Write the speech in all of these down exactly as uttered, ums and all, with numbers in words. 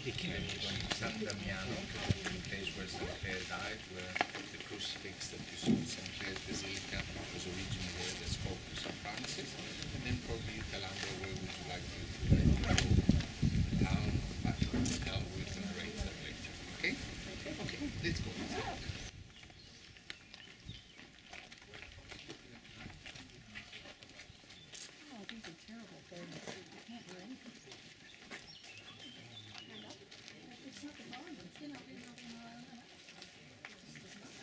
And we're going to San Damiano, the place where Saint Clare died, where the crucifix that you saw in Saint Clare's Basilica was originally there, that spoke to Saint Francis. And then probably Calabria, where would you like to go down, back to the hotel? We're going to arrange that later. Okay? Okay, let's go. Oh, these are terrible things. You can't do anything. It's not the bond, it's, you know, you know, you know, it's just not.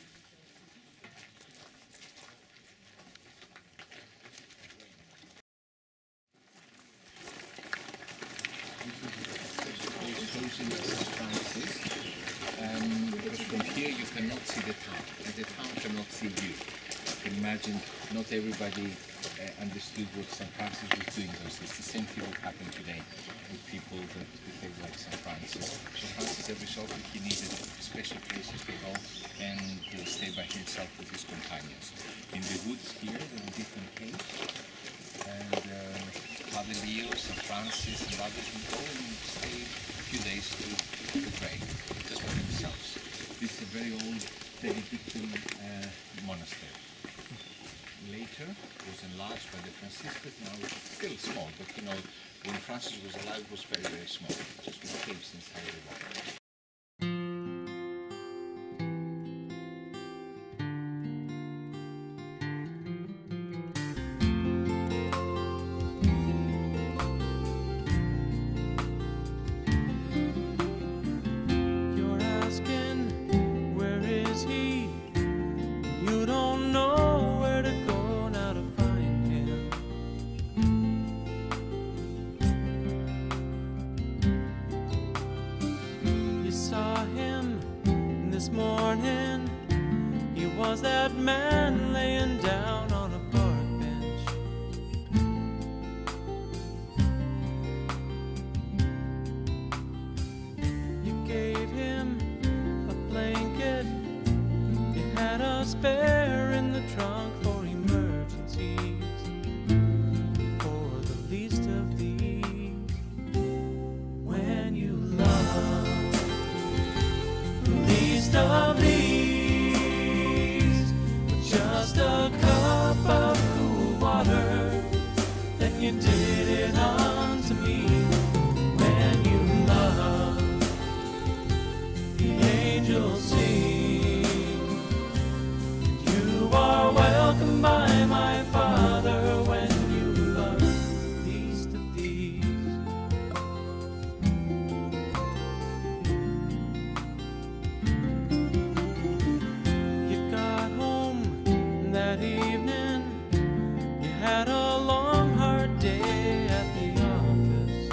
Closing of Saint Francis, um, because from here you cannot see the town, and the town cannot see you. Imagine not everybody uh, understood what Saint Francis was doing. So it's the same thing that happened today with people that behave like Saint Francis. Saint Francis, every so often, he needed special places to go and to stay by himself with his companions. In the woods here, there are different caves, and uh, Father Leo, Saint Francis, and others will go and stay a few days to, to pray, just by themselves. This is a very old Benedictine uh, monastery. Later, it was enlarged by the Franciscans. Now it's still small, but you know, when Francis was alive, it was very, very small, just with caves inside the rock. This morning, he was that man laying down on a park bench. You gave him a blanket, you had a spare in the trunk for emergencies, for the least of these. When you love least of these, just a cup of cool water, then you did it unto me. When you love, the angels sing, you are welcome by my Father. When you love least of these, that evening, you had a long, hard day at the office.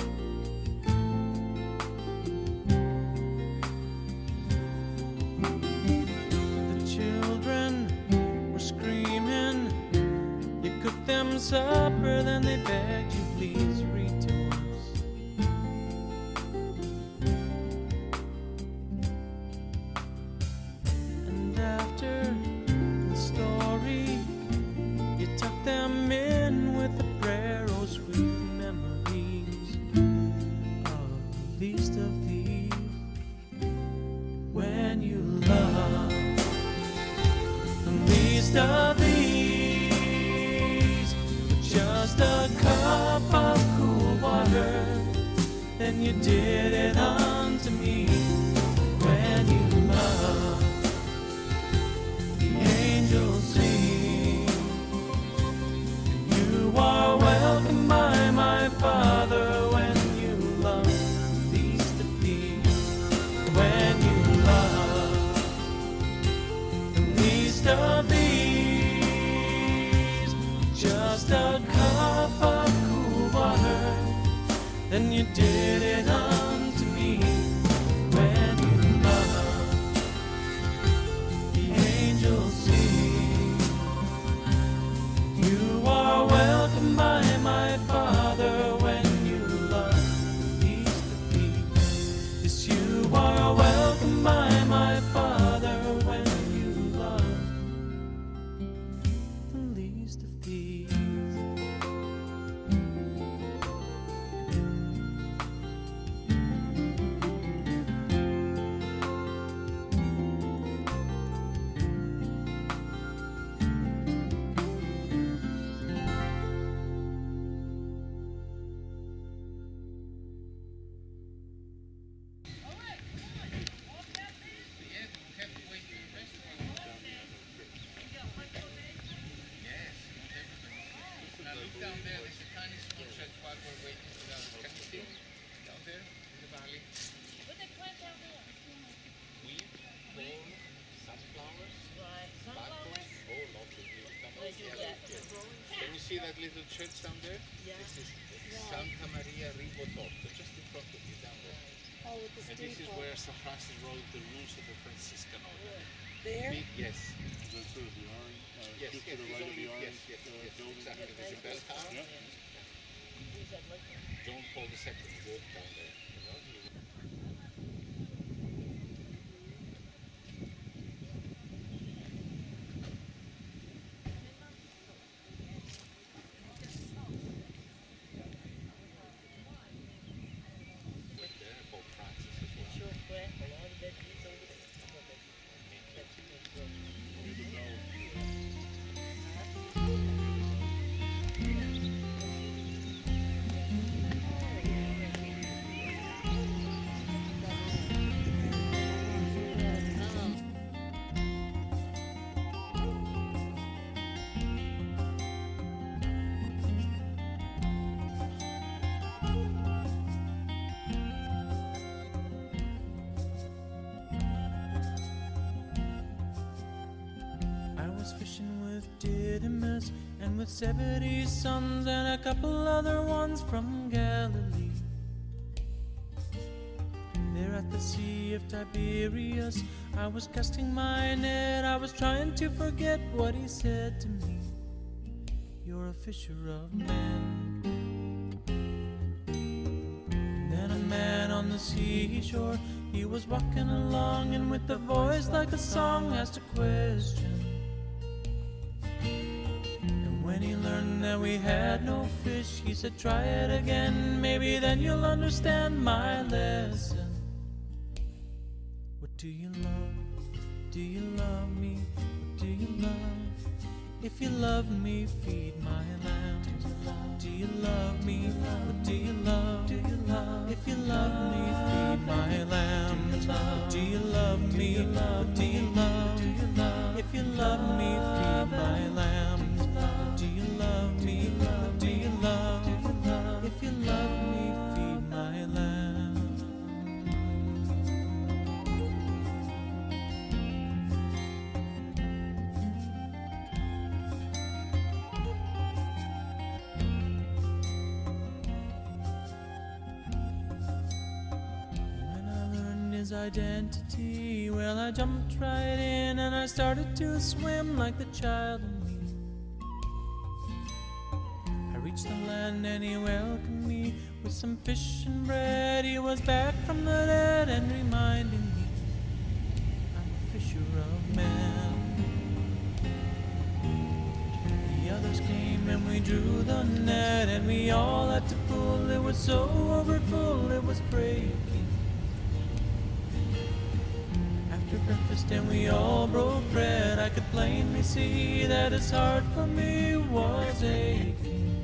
The children were screaming, you cooked them supper, then they begged you, please read to us. And after story, you tuck them in with a prayer, oh sweet memories of the least of these. When you love the least of these, just a cup of cool water, then you did it unto me. When you love, angels sing, you are welcome by my Father. When you love least of these, when you love the least of these, just a cup of cool water, then you did it unto me. When you love, the angels sing, you are welcome by my Father. When you love least of these, yes, you are welcome by my Father. When you love the least of these. with the And street this is hall. where Saint Francis wrote the rules of the Franciscan order. There? Big- Yes. Is that sort of the orange, uh, Yes, just yes, to the it's right of only, the yes, orange yes, uh, yes, building? exactly. There's a bell tower. Yeah. Use that like that. John Paul the Second walked down there. You know? Right there, Pope Francis as well. Sure, crap, a lot of that is over there. Some of it. That's a big road. Near the bell. I was fishing with Didymus and with Zebedee's sons and a couple other ones from Galilee. There at the Sea of Tiberias, I was casting my net. I was trying to forget what he said to me. You're a fisher of men. Then a man on the seashore, he was walking along, and with a voice like a song asked a question. And when he learned that we had no fish, he said, try it again, maybe then you'll understand my lesson. What do you love? Do you love me? What do you love? If you love me, feed my lambs. Do you love me? What do you love? Do you love? If you love me, feed my lambs. Do you love me? What do you love? Do you love? If you love me, feed my lambs. Do you love me? What do you love? If you love me, feed my lambs. His identity, well, I jumped right in and I started to swim like the child in me. I reached the land and he welcomed me with some fish and bread. He was back from the dead and reminding me I'm a fisher of men. The others came and we drew the net and we all had to pull. It was so overfull, it was breaking. After breakfast and we all broke bread, I could plainly see that his heart for me was aching.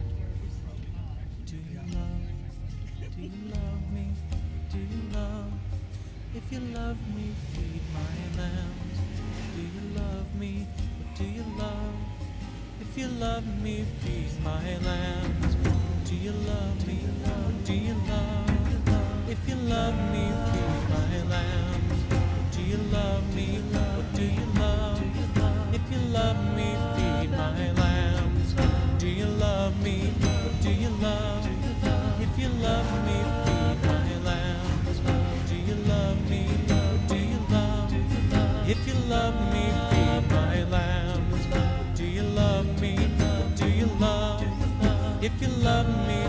Do you love? Do you love me? Do you love? If you love me, feed my lambs. Do you love me? What do you love? If you love me, feed my lambs. Do you love me? What do you love? If you love me, feed my lambs. Do you love me? What do you love? If you love me, feed my lambs. Do you love me? What do you love? If you love me, feed my lambs. Do you love me? What do you love? If you love me, feed my lambs. Do you love me? What do you love? If you love me,